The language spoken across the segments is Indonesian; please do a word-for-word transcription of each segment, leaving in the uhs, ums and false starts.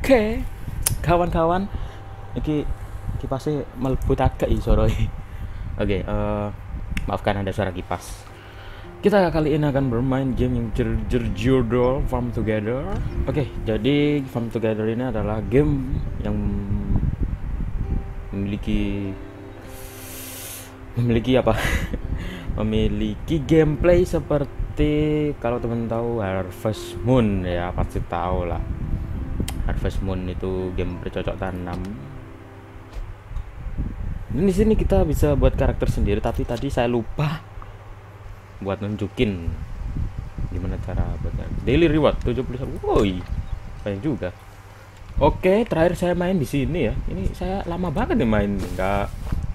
Oke, kawan-kawan, iki kipasnya melebut agak isoro. Oke, eh, maafkan ada suara kipas. Kita kali ini akan bermain game yang ber- berjudul Farm Together. Oke, jadi Farm Together ini adalah game yang memiliki memiliki apa? memiliki gameplay seperti kalau teman tahu Harvest Moon ya, pasti tahu lah. Harvest Moon itu game bercocok tanam. Ini di sini kita bisa buat karakter sendiri, tapi tadi saya lupa buat nunjukin gimana cara buatnya. Daily reward tujuh puluh satu. Woi, banyak juga. Oke, terakhir saya main di sini ya. Ini saya lama banget nih main, enggak.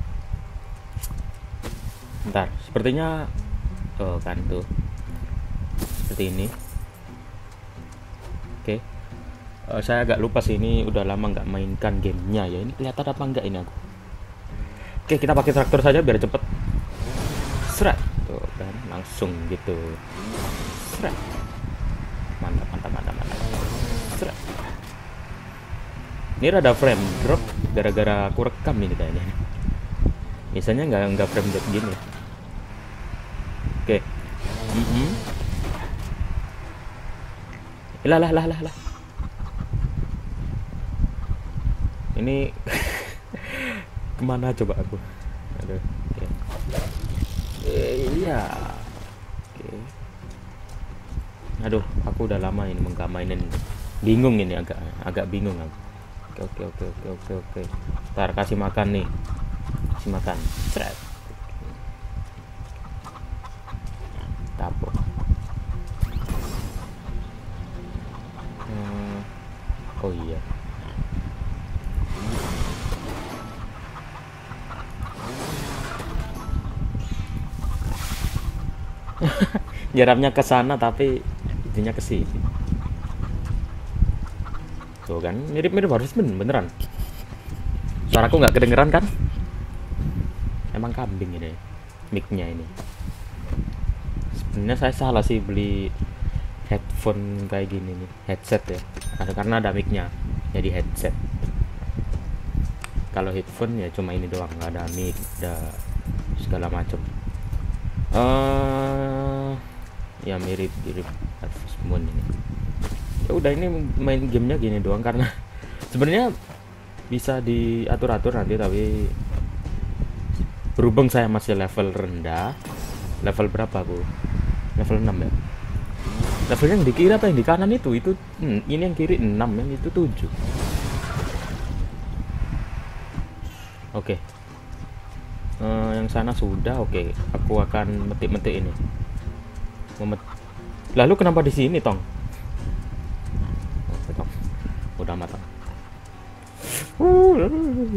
Bentar, sepertinya oh kan tuh. Seperti ini. Oke. Uh, saya agak lupa sih, ini udah lama nggak mainkan gamenya ya. Ini kelihatan apa enggak ini aku? Oke, kita pakai traktor saja biar cepet. Seret, tuh kan langsung gitu. Seret. Mantap, mantap, mantap, mantap. Seret. Ini rada frame drop gara-gara aku rekam ini kayaknya. Biasanya nggak nggak frame drop gini. Oke. Mm-hmm. Lah lah lah lah lah. Ini kemana coba aku? Aduh. Okay. Eh, iya. Oke. Okay. Aduh, aku udah lama ini nggak mainin. Bingung ini agak agak bingung aku. Oke oke oke oke oke. Ntar kasih makan nih. Kasih makan. Seret. Tapok. Hmm. Oh iya. Jaraknya ke sana tapi itunya ke sini. Tuh kan, mirip-mirip harus ben beneran. Suaraku nggak kedengeran kan? Emang kambing ini, mic-nya ini. Sebenarnya saya salah sih beli headphone kayak gini nih, headset ya. Ada karena ada mic-nya, jadi headset. Kalau headphone ya cuma ini doang, nggak ada mic, ada segala macam. Uh, ya mirip-mirip Harvest Moon ini. Ya udah, ini main gamenya gini doang karena sebenarnya bisa diatur-atur nanti, tapi berhubung saya masih level rendah. Level berapa bu? Level enam ya. Levelnya yang di kiri apa yang di kanan itu? Itu hmm, ini yang kiri enam, yang itu tujuh. Oke. Okay. Uh, yang sana sudah. Oke, okay. Aku akan metik-metik ini. Memet Lalu kenapa di sini, Tong? Oh, Tong. Udah matang. Uh,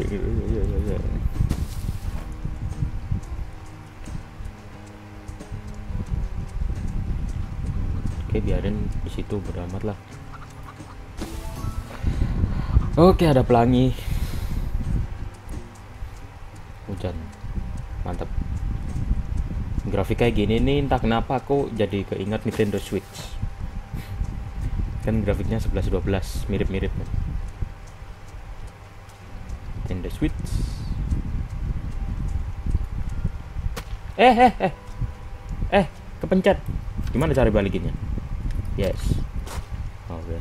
Oke, biarin di situ, bodo amat lah. Oke, ada pelangi. Hujan. Mantap. Grafik kayak gini nih, entah kenapa aku jadi keinget Nintendo Switch. Kan grafiknya sebelas dua belas, mirip-mirip. Nintendo Switch. Eh, eh, eh. Eh, kepencet. Gimana cara balikinnya? Yes. Oke. Okay.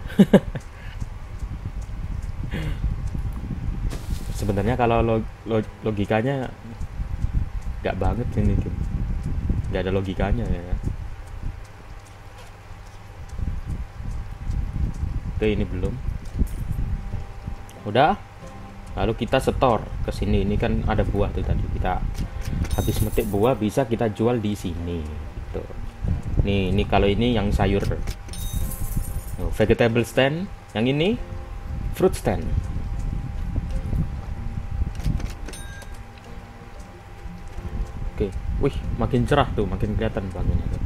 Sebenarnya kalau log log logikanya nggak banget ini game, nggak ada logikanya ya. Oke, ini belum. Udah. Lalu kita setor ke sini. Ini kan ada buah tuh tadi. Kita habis metik buah bisa kita jual di sini. Tuh. Nih, ini kalau ini yang sayur. Oh, vegetable stand. Yang ini fruit stand. Oke, wih, makin cerah tuh, makin kelihatan bangunnya tuh.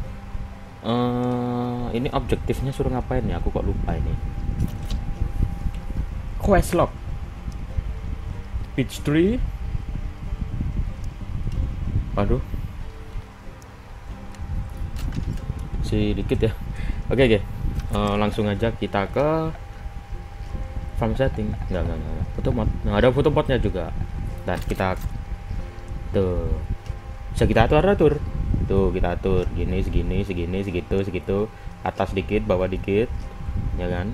Uh, ini objektifnya suruh ngapain ya? Aku kok lupa ini. Quest log. Peach tree. Waduh. Sedikit ya. Oke, oke. Uh, langsung aja kita ke farm setting nggak nggak nggak foto mod nggak ada foto modnya juga. Dan kita tuh bisa kita atur atur tuh, kita atur gini segini segini segitu segitu, atas dikit bawah dikit ya kan.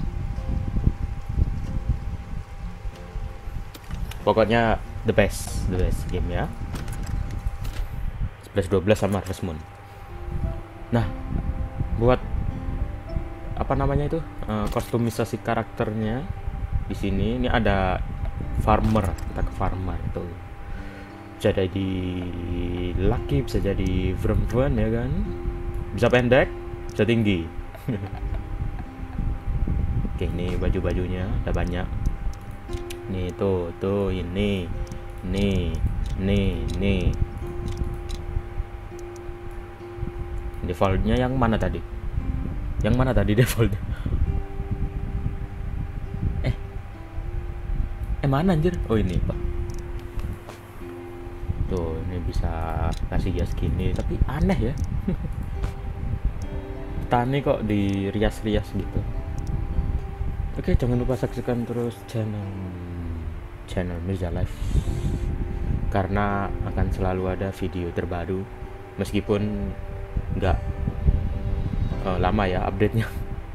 Pokoknya the best the best game ya. sebelas dua belas sama Harvest Moon. Nah, buat apa namanya itu uh, kostumisasi karakternya di sini ini ada farmer, kita ke farmer tuh. Bisa jadi laki, bisa jadi perempuan ya kan, bisa pendek, bisa tinggi. Oke, ini baju-bajunya ada banyak nih, tuh tuh ini nih nih nih. Defaultnya yang mana tadi yang mana tadi defaultnya eh eh mana anjir, oh ini pak. Tuh ini bisa kasih jas gini tapi aneh ya. Tani kok dirias-rias gitu. Oke, jangan lupa saksikan terus channel channel Mirza Live karena akan selalu ada video terbaru meskipun nggak uh, lama ya update-nya.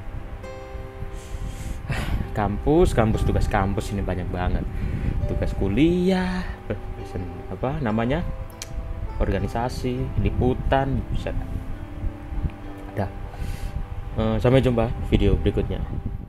Kampus kampus tugas kampus ini banyak banget, tugas kuliah, apa namanya, organisasi, liputan, bisa ada. Uh, sampai jumpa video berikutnya.